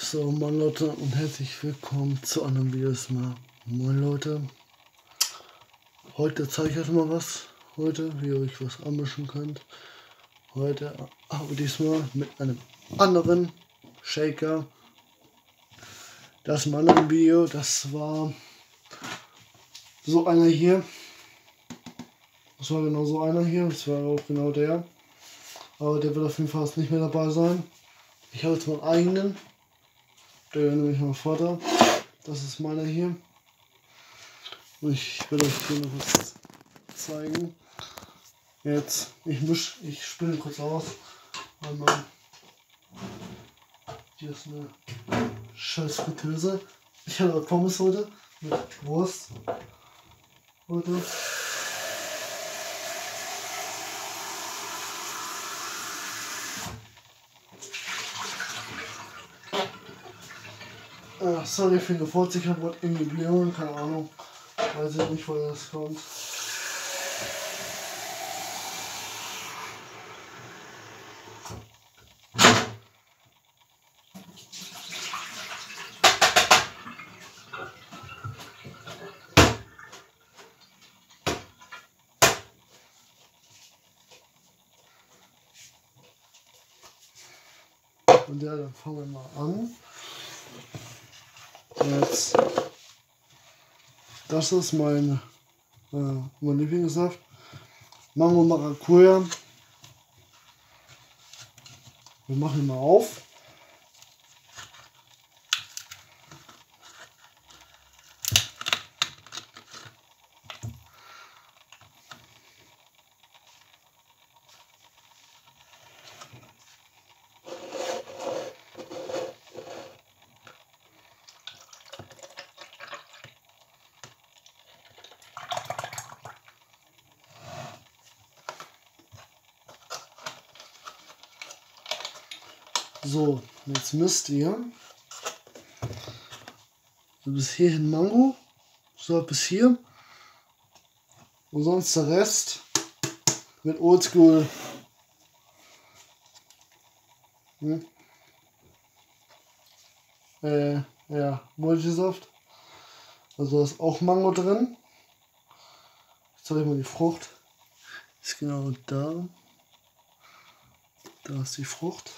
So, moin Leute und herzlich willkommen zu einem Video. Moin Leute, heute zeige ich euch mal was, wie ihr euch was anmischen könnt. Heute habe ich diesmal mit einem anderen Shaker. Das im anderen Video, das war so einer hier. Das war genau so einer hier, das war auch genau der. Aber der wird auf jeden Fall nicht mehr dabei sein. Ich habe jetzt meinen eigenen. Der gehört nämlich mein Vater. Das ist meiner hier. Und ich will euch hier noch was zeigen. Jetzt, ich spüle kurz aus. Einmal. Hier ist eine scheiß Fritteuse. Ich habe Pommes heute mit Wurst. Heute. Sorry für den Gefurz, ich habe Wort irgendwie Blähungen, keine Ahnung. Weiß ich nicht, woher das kommt. Und ja, dann fangen wir mal an. Jetzt, das ist mein Lieblingssaft. Mango Maracuja. Wir machen ihn mal auf. So, jetzt müsst ihr bis hierhin Mango, so bis hier, und sonst der Rest mit Oldschool. Ja, Multisaft. Also da ist auch Mango drin. Jetzt zeige ich mal die Frucht. Ist genau da. Da ist die Frucht.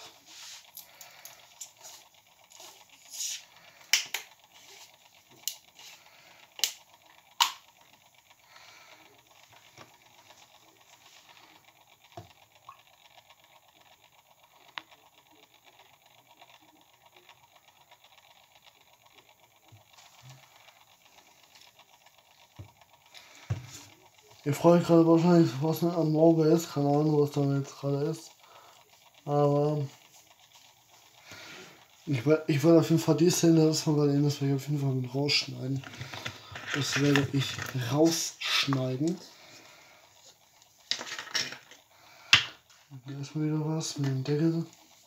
Ihr freut euch gerade wahrscheinlich, was mit am Auge ist. Keine Ahnung, was da jetzt gerade ist. Aber ich werde auf jeden Fall die Szene, das wir gerade eben, das werde ich auf jeden Fall mit rausschneiden. Das werde ich rausschneiden. Hier ist mal wieder was mit dem Deckel.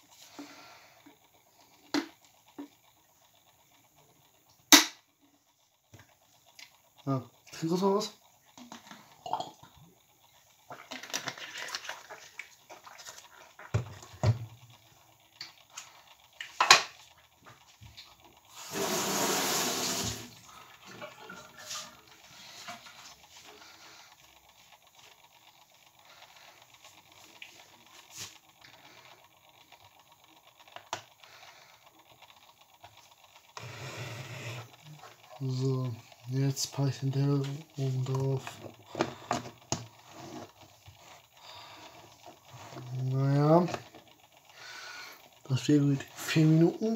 Ja, kriegst du noch was? So, jetzt packe ich den Deckel oben drauf. Naja, das wäre 4 Minuten.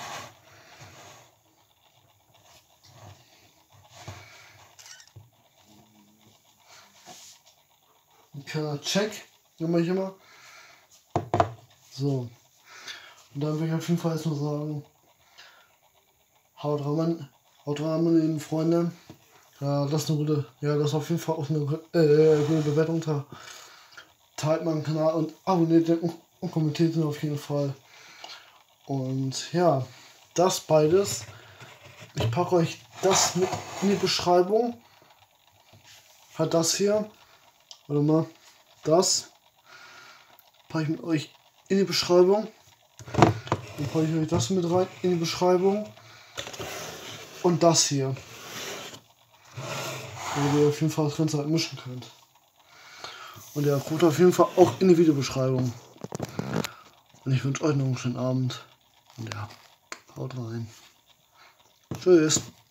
Ein kleiner Check, immer ich immer. So, und dann will ich auf jeden Fall erst nur sagen, haut rein, meine lieben Freunde. Ja, lasst auf jeden Fall auch eine gute Bewertung da. Teilt meinen Kanal und abonniert den und kommentiert ihn auf jeden Fall. Und ja, das beides. Ich packe euch das mit in die Beschreibung. Hat das hier. Warte mal. Das packe ich mit euch in die Beschreibung. Dann packe ich euch das mit rein in die Beschreibung. Und das hier. Wo ihr auf jeden Fall das Ganze halt mischen könnt. Und der kommt auf jeden Fall auch in die Videobeschreibung. Und ich wünsche euch noch einen schönen Abend. Und ja, haut rein. Tschüss.